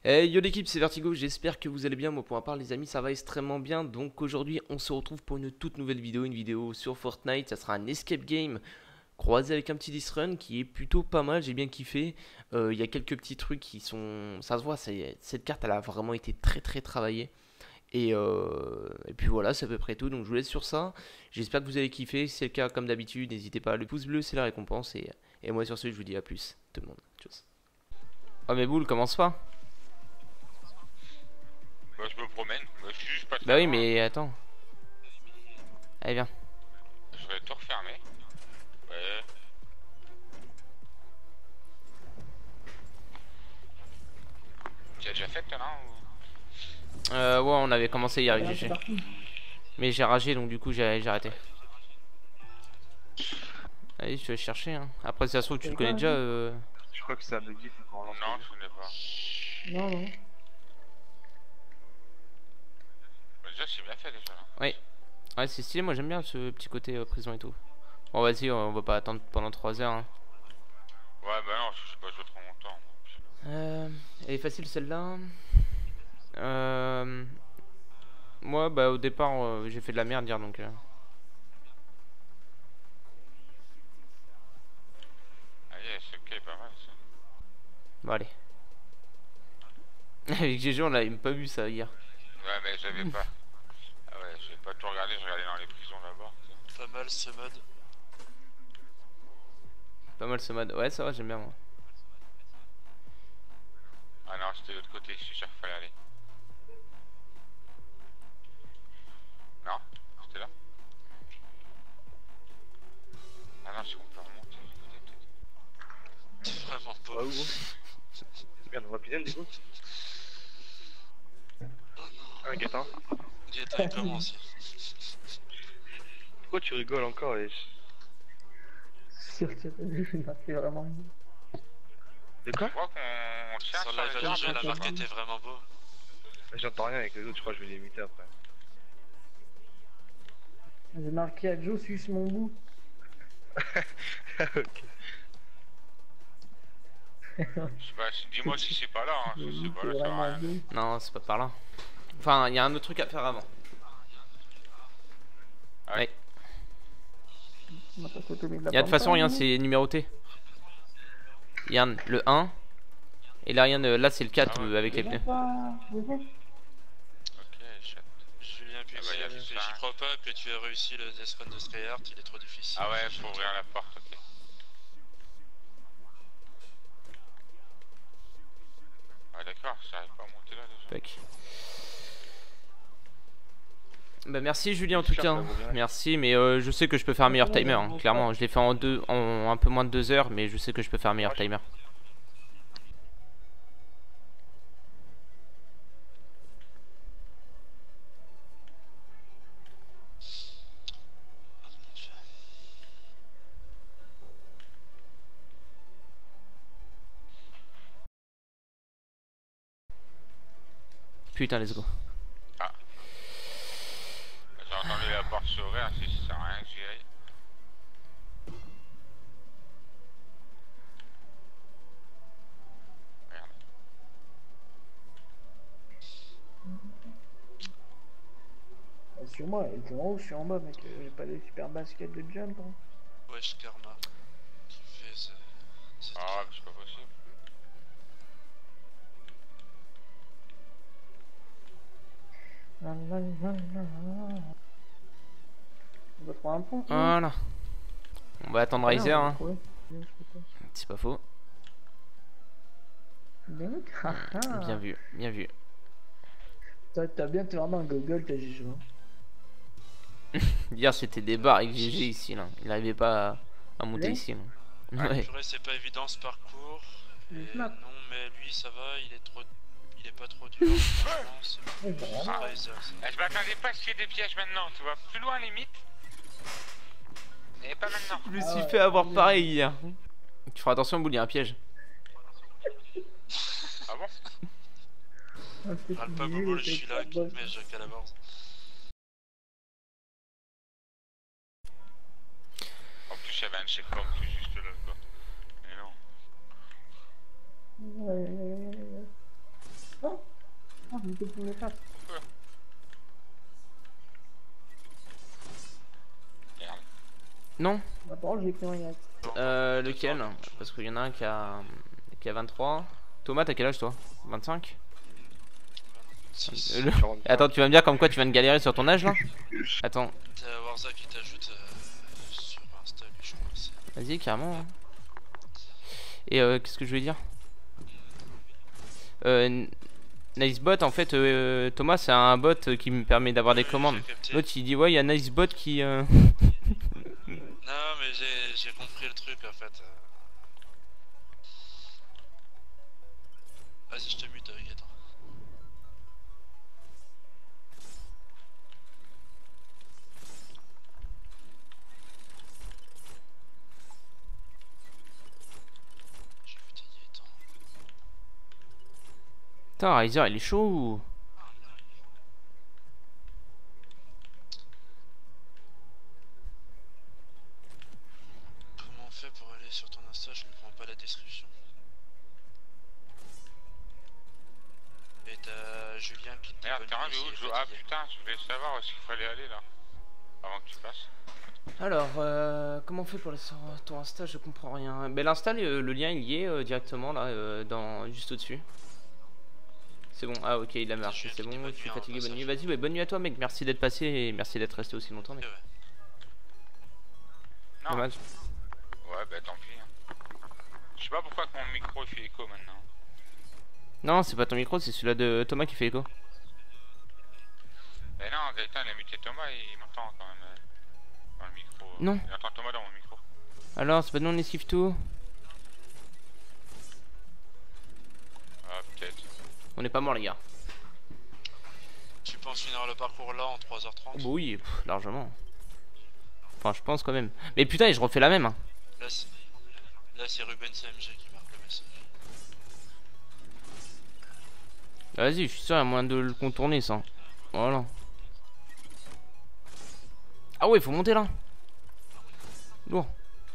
Hey yo l'équipe, c'est Vertigo, j'espère que vous allez bien. Moi pour ma part les amis ça va extrêmement bien. Donc aujourd'hui on se retrouve pour une toute nouvelle vidéo, une vidéo sur Fortnite. Ça sera un escape game croisé avec un petit disc run qui est plutôt pas mal, j'ai bien kiffé. Il y a quelques petits trucs qui sont... Ça se voit, cette carte elle a vraiment été très travaillée. Et puis voilà, c'est à peu près tout. Donc je vous laisse sur ça. J'espère que vous allez kiffer. Si c'est le cas, comme d'habitude, n'hésitez pas. Le pouce bleu, c'est la récompense. Et moi sur ce, je vous dis à plus, tout le monde. Tchuss. Oh mais boule, commence pas. Bah, je me promène, bah, je suis juste pas Bah très oui, loin. mais attends. Allez, viens. Je vais tout refermer. Ouais. Tu as déjà fait toi là Ouais, on avait commencé hier avec Voilà, c'est GG. parti. Mais j'ai ragé donc du coup j'ai arrêté. Allez, je vais chercher. Hein. Après, si ça se trouve, tu le C'est connais quoi, déjà. hein Je crois que ça a bugué, faut qu'on relance Non, le jeu. je connais pas. Non, non. Bah, déjà, c'est bien fait déjà là. Oui. Ouais, c'est stylé. Moi, j'aime bien ce petit côté prison et tout. Bon, vas-y, on va pas attendre pendant 3 heures. Hein. Ouais, bah non, je sais pas jouer trop longtemps. Elle est facile celle-là. Moi, bah, au départ, j'ai fait de la merde hier donc. Allez, c'est ok, pas mal ça. Bon, allez. Avec GG, on l'a même pas vu ça hier. Ouais, mais j'avais pas. Ah ouais, j'ai pas tout regardé, je regardais dans les prisons là-bas. Pas mal ce mode. Pas mal ce mode. Ouais, ça va, j'aime bien moi. Ah non, c'était de l'autre côté, je suis sûr qu'il fallait aller. Non, c'était là. Ah non, c'est qu'on peut remonter de l'autre côté peut-être. Vraiment pas. Ouais, gros. Merde, on va piler du coup. Un guettin. Guetta il commence. Pourquoi tu rigoles encore et... Sur ce il m'a fait vraiment. De quoi? Je crois qu'on tient Sur sur live les LG, arbres. la marque était vraiment beau. J'entends rien avec les autres, je crois que je vais les imiter après. J'ai marqué à Joe, suce mon bout. Ok. Bah, dis-moi si c'est pas là, hein. Si c'est pas là, C'est ça va vraiment rien. beau. Non, c'est pas par là. Enfin, il y a un autre truc à faire avant. Ah Ouais. On m'a pas photomis de la Il y a de toute façon, rien, pampa, c'est numéroté. Yann, le 1. Et là, rien, là, c'est le 4 Ah ouais. avec les non pneus. Ok, chat. Julien, puis Ah bah, y a tout ça, j'y hein. crois pas que tu aies réussi le Death Run de Strayhard, il est trop difficile. Ah ouais, faut ouvrir la porte, ok. Ah d'accord, j'arrive pas à monter là déjà. Tac. Bah merci Julien en tout cas. Hein. Merci, mais je sais que je peux faire un meilleur timer. Hein. Clairement, je l'ai fait en un peu moins de 2 heures, mais je sais que je peux faire un meilleur timer. Putain, let's go. Ah. J'ai entendu la porte s'ouvrir, si ça sert à rien que j'y aille. Merde. Sur moi, ils sont en haut, je suis en bas, mec. J'ai pas des super baskets de jump. Hein. Wesh Karma. Qui fait ce Ah ouais, mais c'est pas possible. On va trouver un pont. Voilà. On va attendre Riser. Hein. Ouais, C'est pas faux. donc, Bien vu, bien vu. T'as bien, t'es vraiment un gogol, t'as GG. Hier c'était des barres avec GG ici là. Il arrivait pas à monter Ouais. ici. Là. Ah, Ouais. purée, c'est pas évident ce parcours. Et Snap. non, mais lui ça va, il est pas trop dur. Franchement, c'est Vraiment. Riser, ça. Eh, je m'attendais pas à ce qu'il y ait des pièges maintenant, tu vois. Plus loin limite. Et pas maintenant. Je me Ah suis ouais. fait avoir pareil hier. Tu feras attention, Boule, il y a un piège. Ah bon? Râle pas Bobo, je suis là, mais je calaborze. En plus, il y avait un checkpoint tout juste là, quoi. Mais non. Non. Ah, mais qu'est-ce que tu me fasses? Merde. Non. Ma parole, j'ai écrit un Y. Lequel? Parce qu'il y en a un qui a 23. Thomas, t'as quel âge toi? 25? Le- Attends, tu vas me dire comme quoi tu viens de galérer sur ton âge là? Attends, T'as Warza qui t'ajoute sur Insta, lui, je crois. vas-y, carrément. Hein. Et qu'est-ce que je voulais dire? Nicebot, en fait, Thomas, c'est un bot qui me permet d'avoir des commandes. L'autre il dit ouais, il y a Nicebot qui. Non, mais j'ai compris le truc en fait. Vas-y, je te mute avec attends. Je vais tailler, attends. Putain, Riser, il est chaud ou... Comment on fait pour aller sur ton Insta? Je ne prends pas la description. Et t'as Julien qui te Merde, dit t'es bonne nuit, rendu où? s'il est Ah fatigué. putain, je voulais savoir où est-ce qu'il fallait aller là. Avant que tu passes. Alors, comment on fait pour aller sur ton Insta? Je comprends rien. Ben l'Insta, le lien il y est directement là, juste au-dessus. C'est bon, ah ok, il a marché, c'est bon, je suis fatigué, bonne nuit. Vas-y, ouais, bonne nuit à toi mec, merci d'être passé et merci d'être resté aussi longtemps mec. Ouais. Non. Dommage. Ouais, bah tant pis. Hein. Je sais pas pourquoi que mon micro il fait écho maintenant. Non, c'est pas ton micro, c'est celui-là de Thomas qui fait écho. Mais non, Gaëtan il a muté Thomas et il m'entend quand même dans le micro. Non. Il entend Thomas dans mon micro. Alors, c'est pas nous on esquive tout? Ah, peut-être. On est pas mort les gars. Tu penses finir le parcours là en 3h30? Oh, bah oui, pff, largement. Enfin, je pense quand même. Mais putain, et je refais la même. Hein. Là c'est Ruben CMG qui marque le message. Vas-y, je suis sûr, il y a moyen de le contourner ça. Voilà. Ah ouais, faut monter là. Lourd.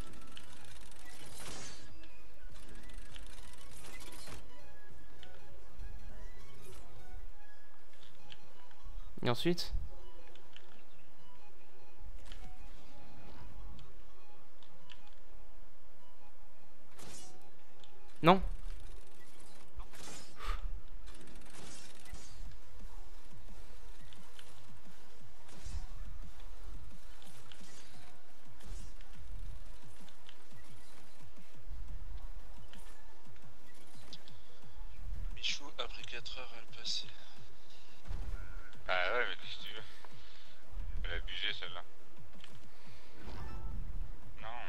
Et ensuite? Non. Michou, après 4 heures, elle passait. Ah ouais, mais qu'est-ce que tu veux? Elle a abusé celle-là. Non.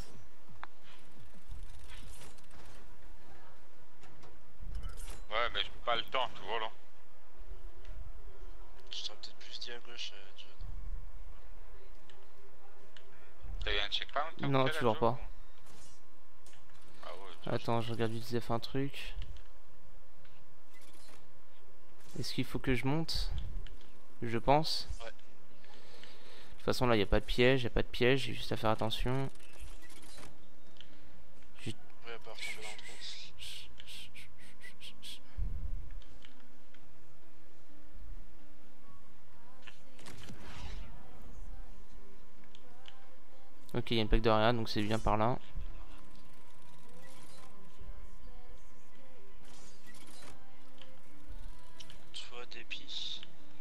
Ouais, mais j'ai pas le temps, tu vois là. Tu t'aurais peut-être plus dit à gauche, John. T'as eu un checkpoint? Non, toujours pas. Ah ouais, Attends, je regarde vite si ça fait un truc. Est-ce qu'il faut que je monte? Je pense. Ouais. De toute façon, là, il n'y a pas de piège, j'ai juste à faire attention. Ouais, à part tomber dans le trou. Ok, il y a une plaque de rien, donc c'est bien par là. Soit dépit.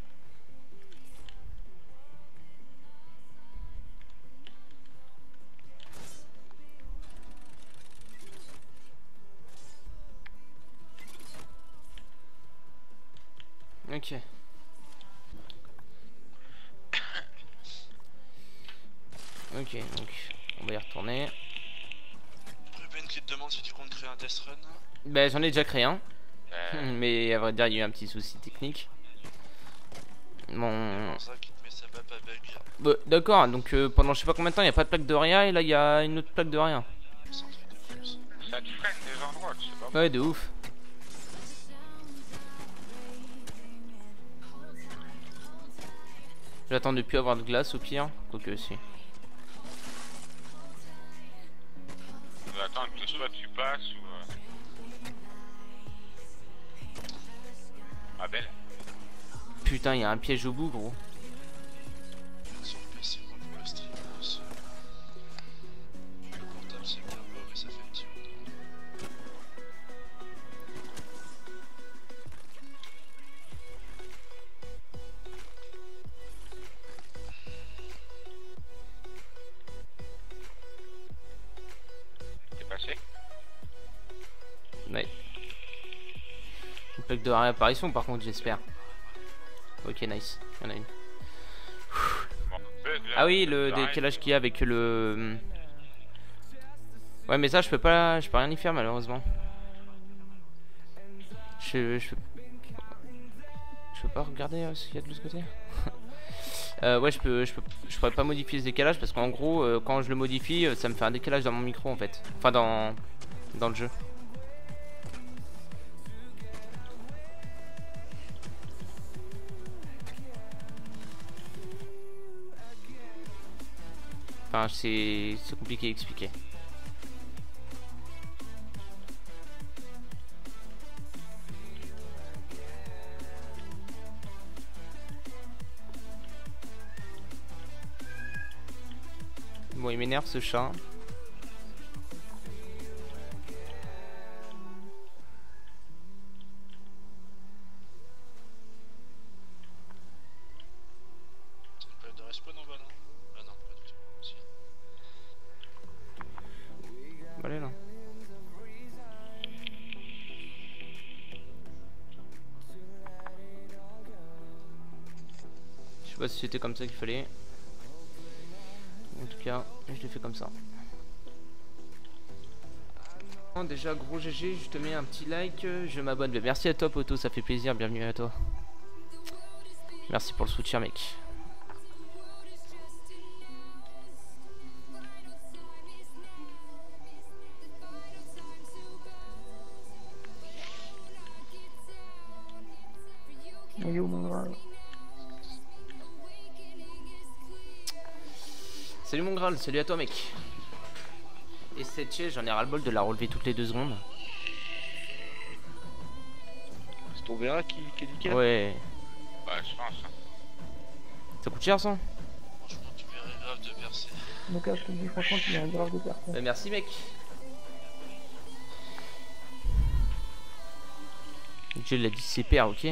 Ok. Ok, donc on va y retourner. Ruben qui te demande si tu comptes créer un test run. Bah, j'en ai déjà créé un. Euh, Mais à vrai dire, il y a eu un petit souci technique. Bon. Warza qui te met sa map à bug. Bah, d'accord, donc pendant je sais pas combien de temps, il n'y a pas de plaque de rien et là il y a une autre plaque de rien. C'est un truc de plus. ça te freine des endroits, tu sais pas. Ouais, de ouf. J'attends de plus avoir de glace au pire. Quoique aussi. On va attendre que soit tu passes ou. Ah belle. Putain, il y a un piège au bout, gros. Sur le PC, moi, pour le stream, le portable, c'est bien beau, mais ça fait un petit peu. T'es passé? Ouais. Une plaque de réapparition par contre, j'espère. Ok, nice. Il y en a une. Bon, bug, là, Ah oui, le pareil. décalage qu'il y a avec le... Ouais, mais ça, je peux rien y faire malheureusement. Je peux pas regarder ce qu'il y a de l'autre côté. Ouais, je pourrais pas modifier ce décalage parce qu'en gros, quand je le modifie, ça me fait un décalage dans mon micro en fait. Enfin, dans le jeu. Enfin, c'est compliqué à expliquer. Bon, il m'énerve ce chat. C'est une plaque de respawn en bas, non? Ah non, pas du tout. Si. Bon, allez là. Je sais pas si c'était comme ça qu'il fallait. En tout cas, je l'ai fait comme ça. Déjà, gros GG, je te mets un petit like, je m'abonne. Merci à toi, Poto, ça fait plaisir. Bienvenue à toi. Merci pour le soutien, mec. Yo, mon Graal. Salut mon Graal, salut à toi, mec. Et cette chaise, j'en ai ras-le-bol de la relever toutes les 2 secondes. C'est ton verra qui est nickel. Ouais. Ouais, je pense. Hein. Ça coûte cher, ça? Franchement, tu verrais grave de percer. Donc là, je te dis franchement, tu mets grave de personnes. Bah, merci, mec. J'ai l'a dit CPR, ok.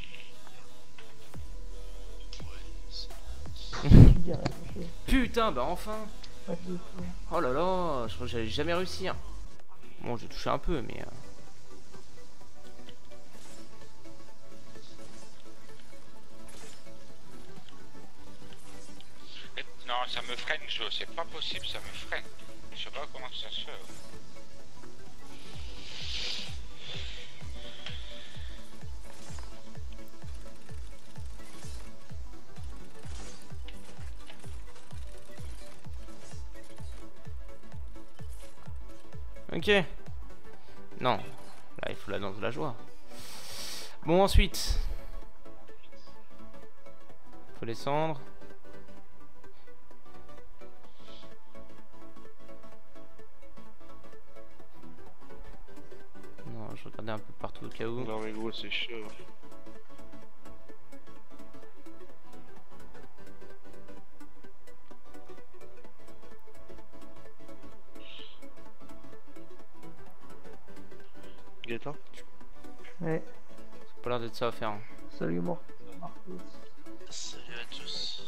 Putain, bah enfin. Oh là là, je crois que j'allais jamais réussir. Bon, j'ai touché un peu, mais... Non, ça me freine, Joe. C'est pas possible, ça me freine. Je sais pas comment ça se fait. Ok. Non. Là, il faut la danse de la joie. Bon, ensuite. Faut descendre. Non, je regardais un peu partout au cas où. Non mais gros c'est chaud. Gaëtan. Ouais, C'est pas l'air d'être ça à faire. salut Marcos. Salut à tous.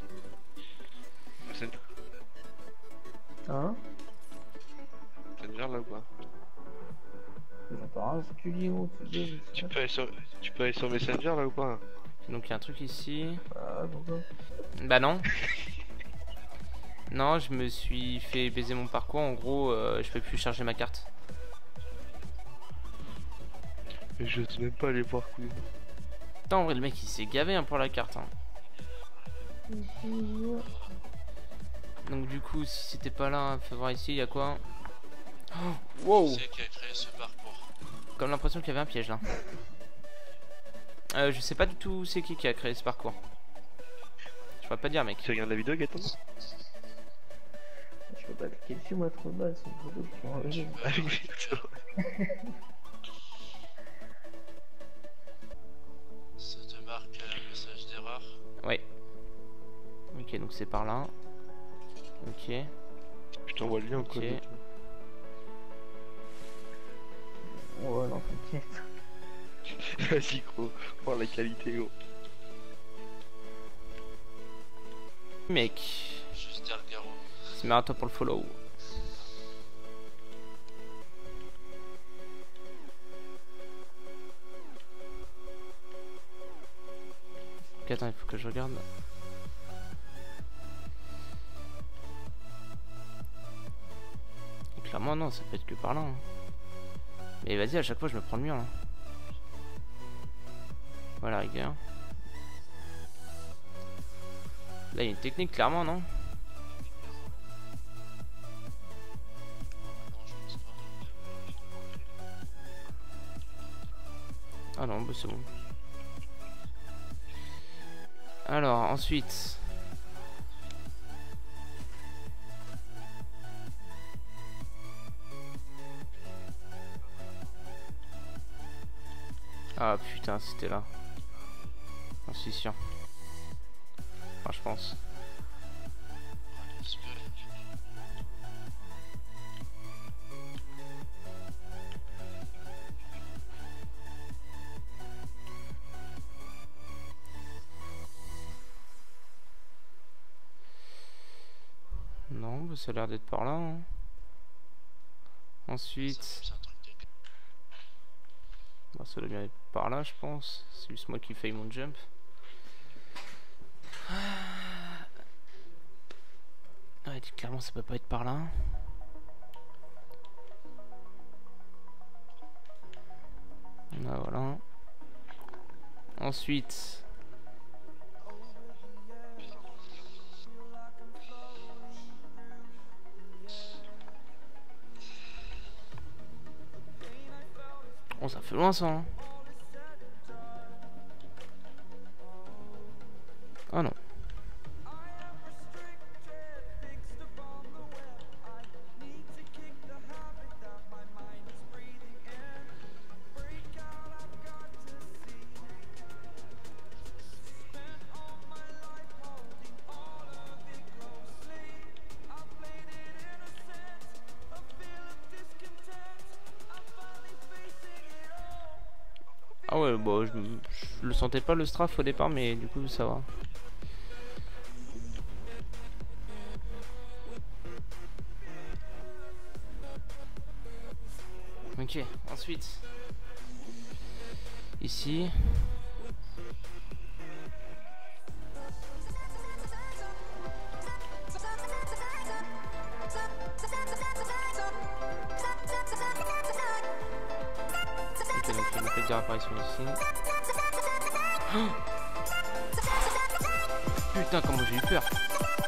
Hein? T'as une là ou pas? J'entends rien, ce que tu dis, gros. Tu peux aller sur Messenger là ou pas? Donc il y a un truc ici. Ah, pourquoi? Bah non. Non, je me suis fait baiser mon parcours. En gros, je peux plus charger ma carte. Mais je sais même pas aller voir couille. Putain, en vrai, le mec il s'est gavé hein, pour la carte. Hein. Donc, du coup, si c'était pas là, fais voir ici, il y a quoi? Oh, wow! Qui c'est qui a créé ce parcours? Comme l'impression qu'il y avait un piège là. Je sais pas du tout c'est qui a créé ce parcours. Je pourrais pas dire, mec. Tu regardes la vidéo Gaëtan? Je peux pas cliquer dessus, moi, trop bas, c'est une photo qui sont enlevées. Ah oui, Ok, donc c'est par là. Ok. Je t'envoie le lien Ok. quoi. Ouais, non, t'inquiète. Vas-y gros, oh la qualité gros. Mec, Juste dire le garrot. c'est à toi pour le follow. Ok, attends, il faut que je regarde. Et clairement, non, ça peut être que par là. Hein. Mais vas-y, à chaque fois, je me prends le mur là. Voilà, rigueur. Là, il y a une technique, clairement, non? Non, je pense pas. Ah non, bah c'est bon. Alors, ensuite. Ah putain, c'était là. J'en suis sûr. Enfin, je pense. Allez, espérer. Non, bah, ça a l'air d'être par là. Hein. Ensuite. C'est un truc de... Bah, ça doit bien être par là, je pense. C'est juste moi qui faille mon jump. Ouais, clairement, ça peut pas être par là. Ah, voilà. Ensuite. Oh, ça fait loin ça. Hein. Ah non. Ah ouais, bon, je le sentais pas le strafe au départ, mais du coup ça va. Ok, ensuite. Ici. Ok, donc il y a une petite apparition ici. Oh putain, comment j'ai eu peur.